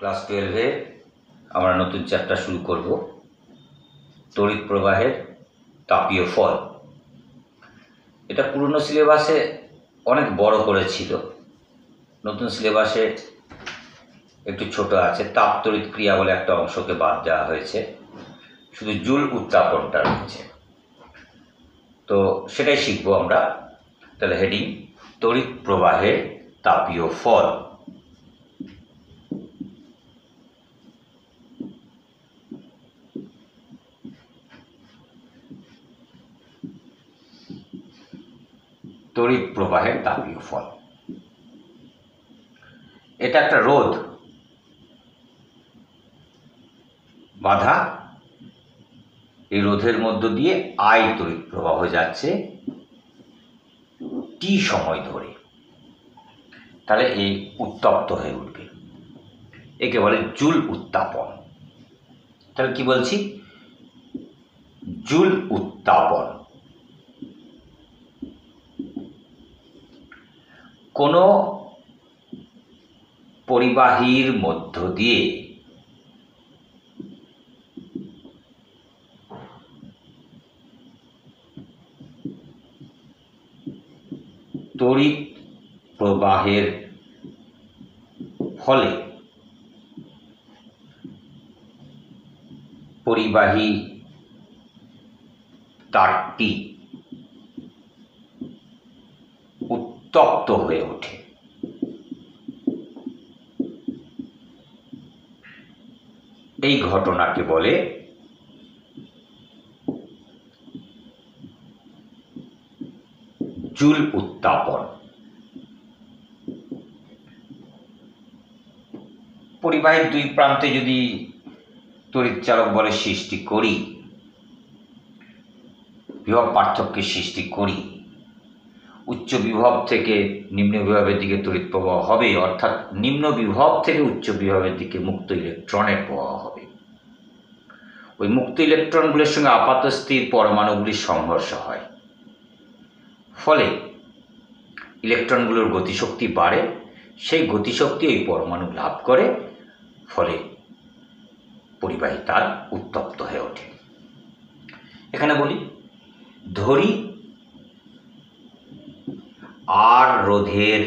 Class 12-এ আমরা নতুন chapter শুরু করব, তড়িৎ প্রবাহের তাপীয় ফল। এটা পুরনো সিলেবাসে অনেক বড় করেছিল, নতুন সিলেবাসে একটু ছোট আছে। তাপ তড়িৎ ক্রিয়া বলে একটা অংশকে বাদ দেওয়া হয়েছে, শুধু জুল উত্তাপনটা রয়েছে। তো সেটাই শিখবো আমরা। তাহলে হেডিং তড়িৎ প্রবাহের তাপীয় ফল। তড়িৎ প্রবাহের তাপীয় ফল, এটা একটা রোধ বাধা। এই রোধের মধ্য দিয়ে আই তড়িৎ প্রবাহ যাচ্ছে টি সময় ধরে, তাহলে এই উত্তপ্ত হয়ে উঠবে, একে বলে জুল উত্তাপন। তাহলে কি বলছি? জুল উত্তাপন। কোনো পরিবাহীর মধ্য দিয়ে তড়িৎ প্রবাহের ফলে পরিবাহী তারটি উত্তপ্ত হয়ে ওঠে। এই ঘটনাকে বলে জুল উত্তাপন। পরিবাহীর দুই প্রান্তে যদি তড়িৎচালক বলের সৃষ্টি করি, বিভব পার্থক্যের সৃষ্টি করি, উচ্চ বিভব থেকে নিম্ন বিভবের দিকে তড়িৎ প্রবাহ হবে, অর্থাৎ নিম্ন বিভব থেকে উচ্চ বিভবের দিকে মুক্ত ইলেকট্রনের প্রবাহ হবে। ওই মুক্ত ইলেকট্রনগুলির সঙ্গে আপাত স্থির পরমাণুগুলির সংঘর্ষ হয়, ফলে ইলেকট্রনগুলোর গতিশক্তি বাড়ে। সেই গতিশক্তি ওই পরমাণু লাভ করে, ফলে পরিবাহী তার উত্তপ্ত হয়ে ওঠে। এখানে বলি, ধরি আর রোধের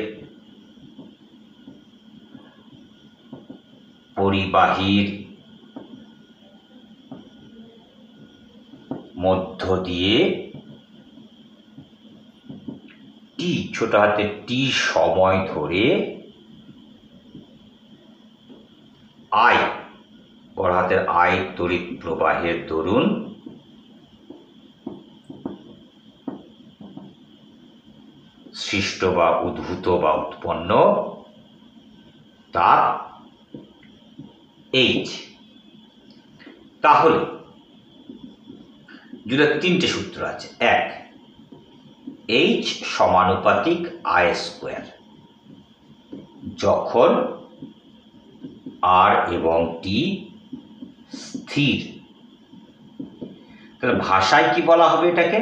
পরিবাহীর মধ্য দিয়ে টি, ছোট হাতে টি সময় ধরে আই, বড় হাতের আই তড়িৎ প্রবাহের দরুন সৃষ্ট বা উদ্ভূত বা উৎপন্ন তাপ এইচ। তাহলে যদি তিনটে সূত্র আছে। এক, এইচ সমানুপাতিক আই স্কোয়ার, যখন আর এবং টি স্থির। তাহলে ভাষায় কি বলা হবে এটাকে?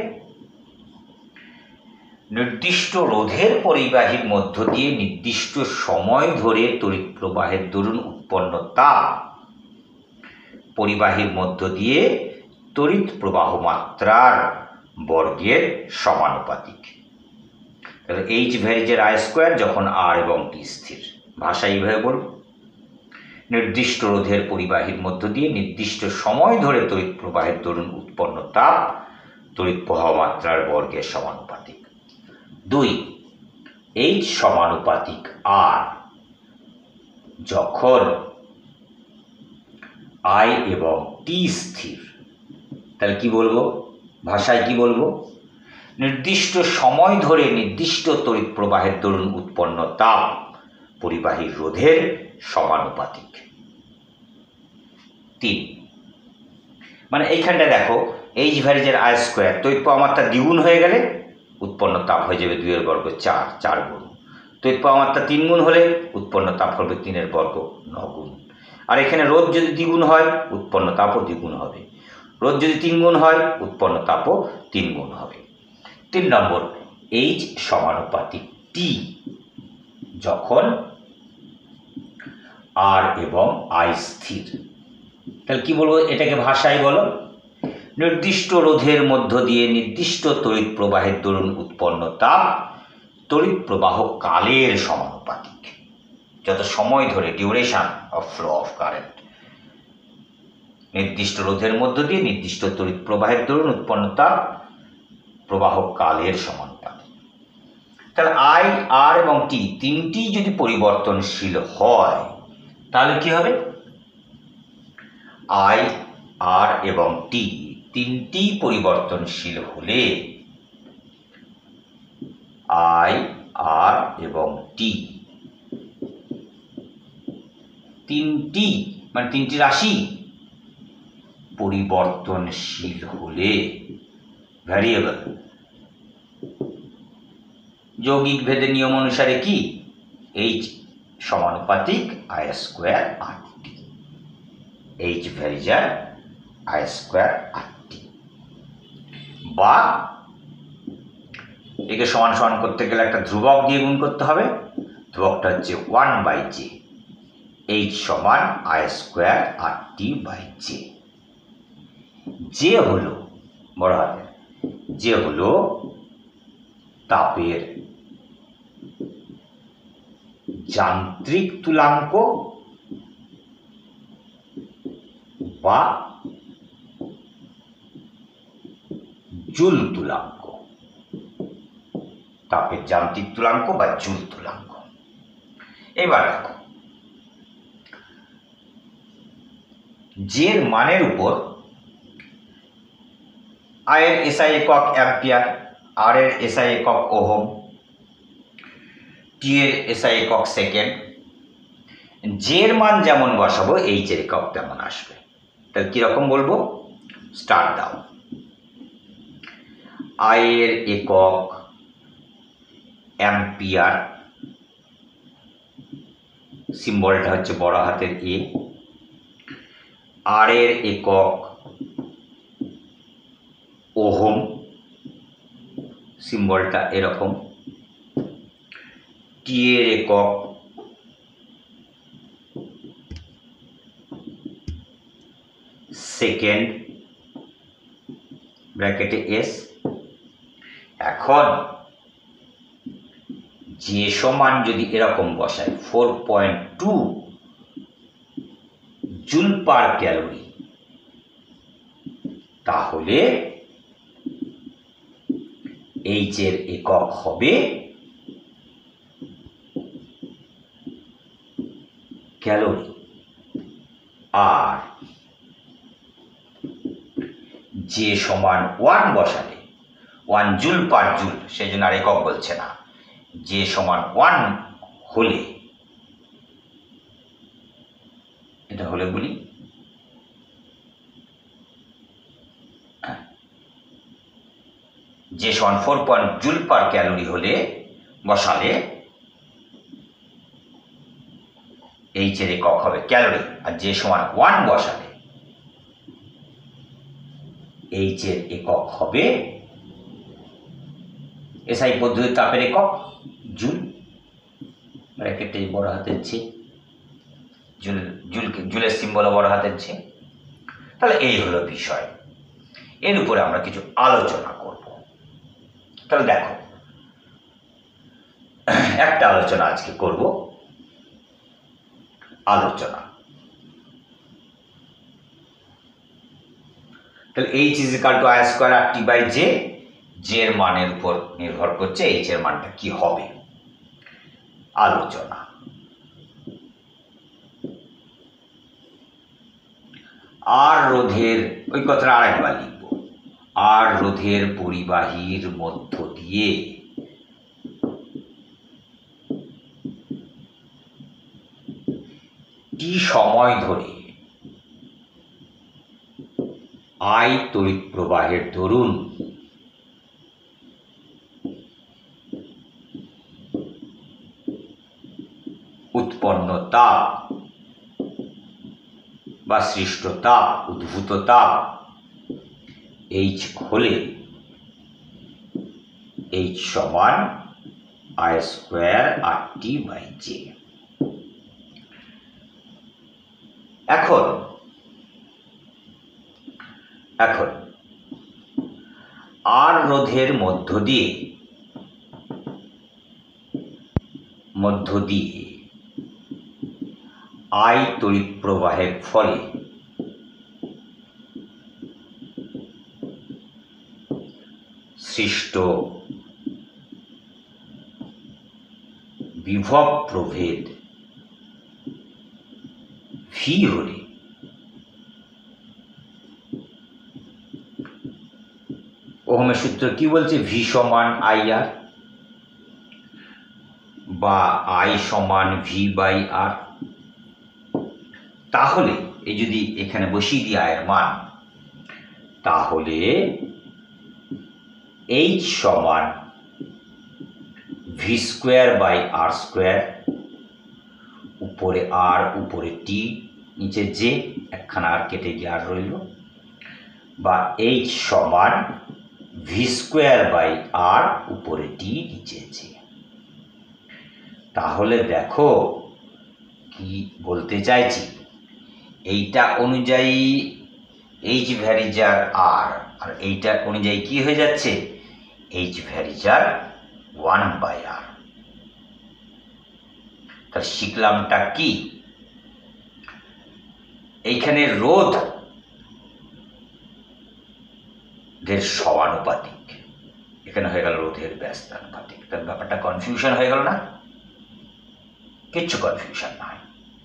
নির্দিষ্ট রোধের পরিবাহীর মধ্য দিয়ে নির্দিষ্ট সময় ধরে তড়িৎ প্রবাহের দরুন উৎপন্ন তাপ পরিবাহীর মধ্য দিয়ে তড়িৎ প্রবাহ মাত্রার বর্গের সমানুপাতিক। তাহলে এইচ ভ্যারিজের আই স্কোয়ার যখন আর এবং টি স্থির। ভাষা এইভাবে বলব, নির্দিষ্ট রোধের পরিবাহীর মধ্য দিয়ে নির্দিষ্ট সময় ধরে তড়িৎ প্রবাহের দরুন উৎপন্ন তাপ তড়িৎ প্রবাহ মাত্রার বর্গের সমানুপাতিক। দুই, এইচ সমানুপাতিক আর, যখন আই এবং টি স্থির। তাহলে কি বলবো? ভাষায় কি বলবো? নির্দিষ্ট সময় ধরে নির্দিষ্ট তড়িৎ প্রবাহের দরুন উৎপন্ন তাপ পরিবাহীর রোধের সমানুপাতিক। তিন, মানে এইখানটা দেখো, এইচ ভ্যারিজের আই স্কোয়ার, তড়িৎ প্রবাহ মাত্রা দ্বিগুণ হয়ে গেলে উৎপন্ন তাপ হয়ে যাবে 2 এর বর্গ 4, 4 গুণ। তড়িৎ প্রবাহ মাত্রা 3 গুণ হলে উৎপন্ন তাপ হবে 3 এর বর্গ 9 গুণ। আর এখানে রোধ যদি দ্বিগুণ হয়, উৎপন্ন তাপও দ্বিগুণ হবে। রোধ যদি 3 গুণ হয়, উৎপন্ন তাপও 3 গুণ হবে। 3 নম্বর, এইচ সমানুপাতিক টি, যখন আর এবং আই স্থির। তাহলে কি বলবো, এটাকে ভাষায় বলো, নির্দিষ্ট রোধের মধ্য দিয়ে নির্দিষ্ট তড়িৎ প্রবাহের দরুন উৎপন্ন তাপ তড়িৎ প্রবাহ কালের সমানুপাতিক। যত সময় ধরে, duration of flow of current, নির্দিষ্ট রোধের মধ্য দিয়ে নির্দিষ্ট তড়িৎ প্রবাহের দরুন উৎপন্ন তাপ প্রবাহ কালের সমানুপাতিক। তাহলে আই, আর এবং টি তিনটি যদি পরিবর্তনশীল হয় তাহলে কি হবে, আই, আর এবং টি তিনটি পরিবর্তনশীল হলে আই, আর এবং টি তিনটি মানে তিনটি রাশি পরিবর্তনশীল হলে, ভ্যারিয়েবল, যৌগিক ভেদের নিয়ম অনুসারে কি, এইচ সমানুপাতিক I square R T, H varies as I square R T. বা একে সমান সমান করতে গেলে একটা ধ্রুবক দিয়ে গুণ করতে হবে, ধ্রুবকটা হচ্ছে 1/j, এইচ সমান I square R T by J. যে হলো বড় হাতের, যে হলো তাপের যান্ত্রিক তুলাঙ্ক বা জুল তুলাঙ্ক, তাপের যান্ত্রিক তুলাঙ্ক বা জুল তুলাঙ্ক। এবার দেখো, জের মানের উপর আই এর এসআই একক অ্যাম্পিয়ার, আর এর এসআই একক ওহম, টি এর এসআই একক সেকেন্ড, জের মান যেমন বসাবো এইচ এর একক তেমন আসবে। তাহলে কিরকম বলবো, স্টার দাও। আই এর একক অ্যাম্পিয়ার, সিম্বলটা হচ্ছে বড় হাতের এ, আর এর একক ওহম, সিম্বলটা এরকম, টি এর একক সেকেন্ড, ব্র্যাকেটে এস। এখন যে সমান যদি এরকম বসায় 4.2 জুল পার ক্যালোরি, তাহলে এইচ এর একক হবে ক্যালোরি। আর যে সমান 1 বসালে, 1 জুল পার জুল, সেই জন্য আর একক বলছে না, যে সমান 1 হলে, এটা হলে বলি যে সমান 4 জুল পার ক্যালোরি হলে বসালে এইচ এর একক হবে ক্যালোরি। আর যে সমান 1 বসালে এইচ এর একক হবে এসআই পদ্ধতির তাপের একক জুল, ব্র্যাকেটে বড় হাতের ছে, জুল, জুলের সিম্বল বড় হাতের ছে। তাহলে এই হলো বিষয়, এর উপরে আমরা কিছু আলোচনা করব। তাহলে দেখো, একটা আলোচনা আজকে করব, আলোচনা। তাহলে H is equal to I square R T by J, J এর মানের উপর নির্ভর করছে এইচ এর মানটা কি হবে। আলোচনা, আর রোধের, ওই কথাটা আরেকবার লিখব, আর রোধের পরিবাহীর মধ্য দিয়ে টি সময় ধরে আই তড়িৎ প্রবাহের দরুন উৎপন্ন তাপ বা সৃষ্ট তাপ, উদ্ভূত তাপ এইচ হলে এইচ সমান I square R T by J. এখন আর রোধের মধ্য দিয়ে আই তড়িৎ প্রবাহের ফলে সৃষ্ট বিভব প্রভেদ ভি হলে ওহমের সূত্র কি বলছে? ভি সমান আই আর বা আই সমান ভি বাই আর। তাহলে এই যদি এখানে বসিয়ে দিই আয়ের মান, তাহলে এইচ সমান V square by R square, উপরে আর উপরে টি, নিচে জে, একখানা আর কেটে গিয়ে আর রইল, বা এইচ সমান ভি স্কোয়ার বাই আর উপরে টি নিচে জে। তাহলে দেখো কি বলতে চাইছি, এইটা অনুযায়ী এইচ ভ্যারিজার আর, আর এইটা অনুযায়ী কি হয়ে যাচ্ছে? H varies as 1/r। তাহলে শিখলামটা কি? এইখানে রোধ দের সমানুপাতিক, এখানে হয়ে গেল রোধের ব্যস্তানুপাতিক। তার ব্যাপারটা কনফিউশন হয়ে গেল না? কিচ্ছু কনফিউশন নয়।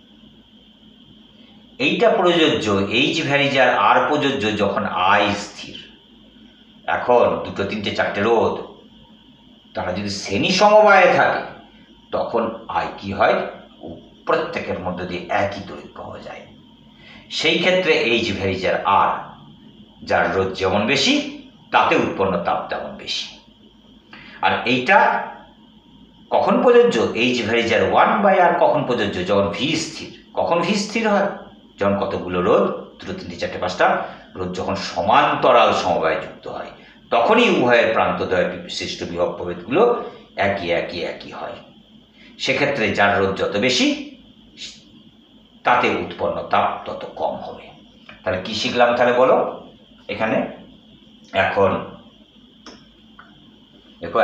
এইটা প্রযোজ্য, এইচ ভ্যারিজার আর প্রযোজ্য যখন আই স্থির। এখন দুটো তিনটে চারটে রোধ, তারা যদি শ্রেণী সমবায়ে থাকে তখন আই কি হয়? প্রত্যেকের মধ্যে দিয়ে একই তড়িৎ পাওয়া যায়। সেই ক্ষেত্রে এইচ ভ্যারিজার আর, যার রোধ যেমন বেশি তাতে উৎপন্ন তাপ তেমন বেশি। আর এইটা কখন প্রযোজ্য? এইচ ভ্যারিজার 1/r কখন প্রযোজ্য? যখন ভি স্থির। কখন ভি স্থির হয়? যখন কতগুলো রোধ, দুটো তিনটে চারটে পাঁচটা রোধ যখন সমান্তরাল সমবায়ে যুক্ত হয়, তখনই উভয়ের প্রান্তদ্বয়ের বিশিষ্ট বিভব প্রভেদগুলো একই হয়। সেক্ষেত্রে যার রোধ যত বেশি তাতে উৎপন্ন তাপ তত কম হবে। তাহলে কি শিখলাম তাহলে বলো এখানে? এখন দেখো,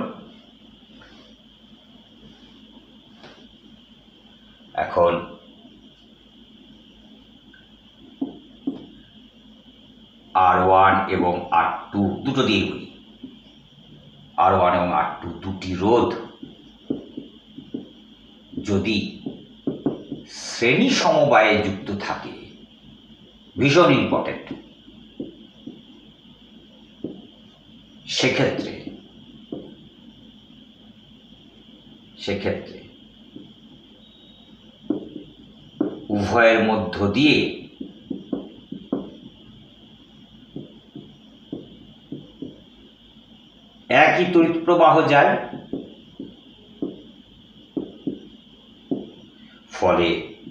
এখন R1 এবং R2 দুটো দিয়ে বলি, R1 এবং R2 দুটি রোধ যদি শ্রেণী সমবায়ে যুক্ত থাকে, ভীষণ ইম্পর্টেন্ট, সেক্ষেত্রে উভয়ের মধ্য দিয়ে একই তড়িৎ প্রবাহ যায়, ফলে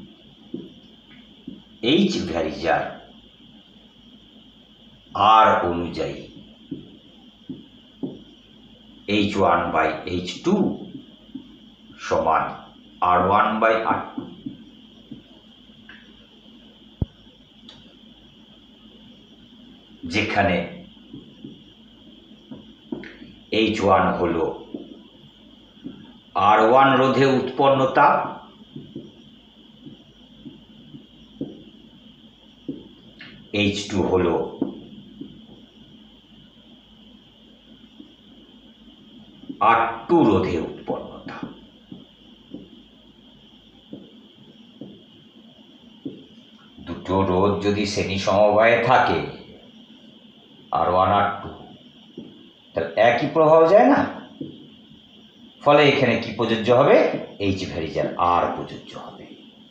এইচ ভ্যারিজার আর অনুযায়ী H1/H2 সমান R1/R2। যেখানে H1 হলো R1 রোধে উৎপন্ন তাপ, H2 হলো R2 রোধে উৎপন্ন তাপ। দুটো রোধ যদি শ্রেণী সমবায়ে থাকে R1 R2, তাহলে একই প্রভাব যায় না? ফলে এখানে কি প্রযোজ্য হবে? এইচ ভ্যারিজার আর প্রযোজ্য হবে।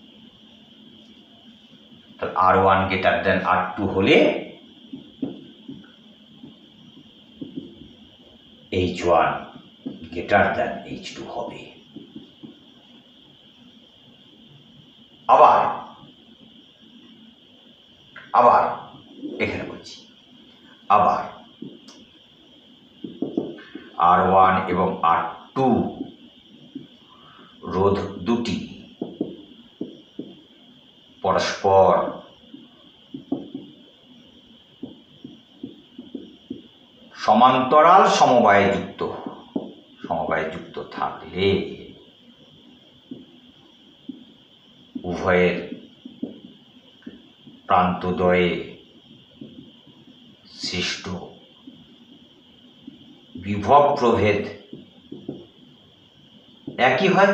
তাহলে R1 গ্রেটার দেন R2 হলে H1 গ্রেটার দেন H2 হবে। আবার এখানে বলছি, আবার R1 এবং R2 রোধ দুটি পরস্পর সমান্তরাল সমবায়ে যুক্ত থাকলে উভয়ের প্রান্তদ্বয়ে সৃষ্ট বিভব প্রভেদ একই হয়,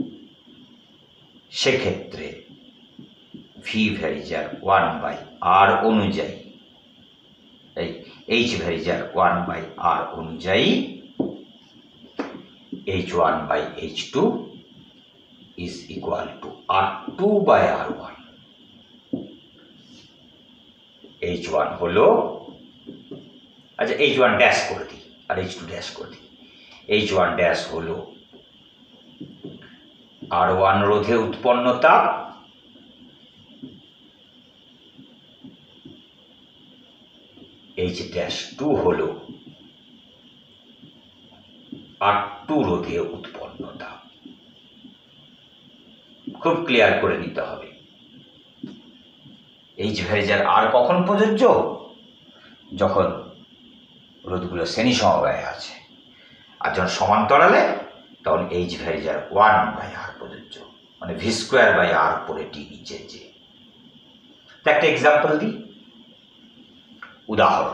সেক্ষেত্রে ভি ভ্যারিজার 1/r অনুযায়ী, এই এইচ ভ্যারিজার 1/r অনুযায়ী H1/H2 is equal to R2/R1। H1 হলো, আচ্ছা H1 ড্যাশ করে দিই আর H2 ড্যাশ করে দিই। H1 ড্যাশ হলো R1 রোধে উৎপন্ন তাপ, H-2 হলো R2 রোধে উৎপন্ন তাপ। খুব ক্লিয়ার করে নিতে হবে। H ভ্যারিজার R কখন প্রযোজ্য? যখন রোধগুলো শ্রেণী সমবায়ে আছে, আর যখন সমান্তরালে তখন H ভ্যারিজার 1/r প্রযোজ্য, মানে V²/r পরে টি নিচে যে। তো একটা এক্সাম্পল দিই, উদাহরণ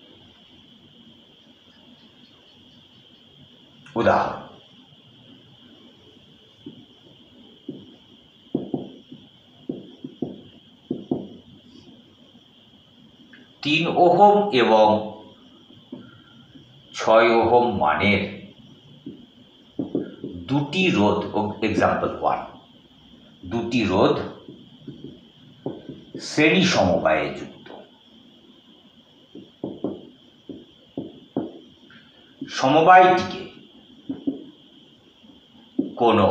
3 ওহম এবং 6 ওহম মানের দুটি রোধ, এক্সাম্পল 1, দুটি রোধ শ্রেণী সমবায়ে যুক্ত। সমবায়টিকে কোনো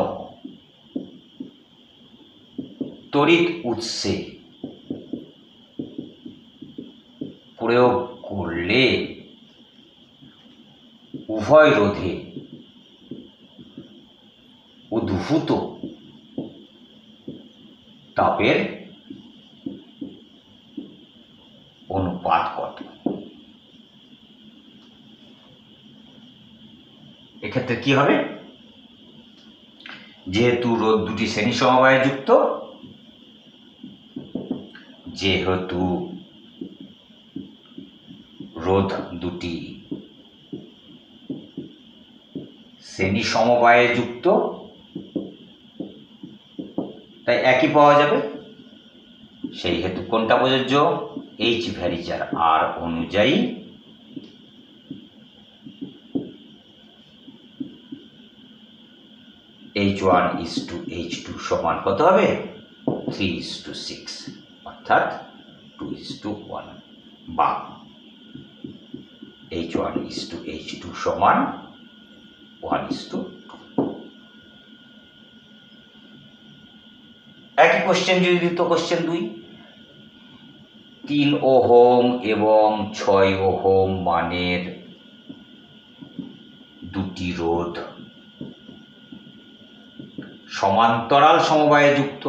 তড়িৎ উৎসে প্রয়োগ করলে উভয় রোধে উদ্ভূত তাপের অনুপাত কত? এক্ষেত্রে কি হবে? যেহেতু রোধ দুটি শ্রেণী সমবায়ে যুক্ত, যেহেতু রোধ দুটি শ্রেণী সমবায়ে যুক্ত, তাই একই পাওয়া যাবে। সেই হেতু কোনটা প্রযোজ্য? H ভ্যারিজার R অনুযায়ী H1:H2 সমান কত হবে? 3:6, অর্থাৎ 2:1, বা H1:H2 সমান 1:2। একই কোশ্চেন যদি দিত কোশ্চেন 2, 3 ওহম এবং 6 ওহম মানের দুটি রোধ সমান্তরাল সমবায়ে যুক্ত।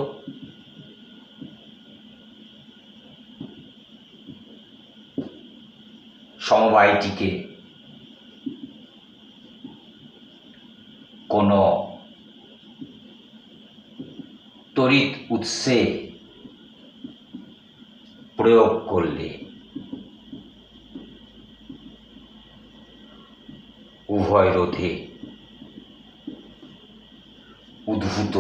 সমবায়টিকে কোনো তড়িৎ উৎসে প্রয়োগ করলে উভয় রোধে উদ্ভূত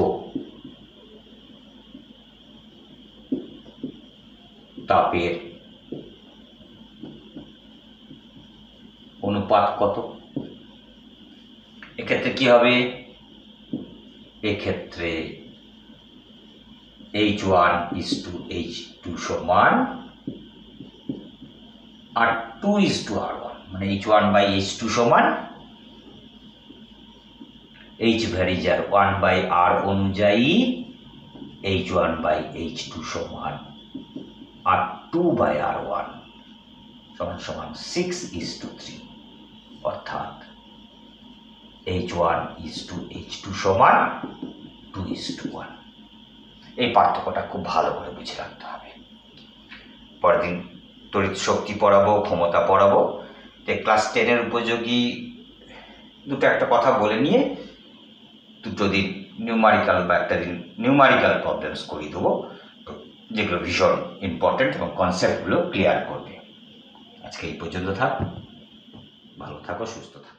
তাপের অনুপাত কত? এক্ষেত্রে কি হবে? এক্ষেত্রে H1:H2 সমান R2:R1, মানে H1/H2 সমান H ভ্যারিজার 1/r অনুযায়ী H1/H2 সমান R2/R1 সমান 6:3, অর্থাৎ H1:H2 সমান 2:1। এই পার্থক্যটা খুব ভালো করে বুঝে রাখতে হবে। পরের দিন তড়িৎ শক্তি পড়াবো, ক্ষমতা পড়াবো। তাই ক্লাস 10-এর উপযোগী দুটো একটা কথা বলে নিয়ে দুটো দিন নিউমারিক্যাল বা একটা দিন নিউমারিক্যাল প্রবলেমস করিয়ে দেবো, যেগুলো ভীষণ ইম্পর্টেন্ট এবং কনসেপ্টগুলো ক্লিয়ার করবে। আজকে এই পর্যন্ত থাক, ভালো থাকো, সুস্থ থাকো।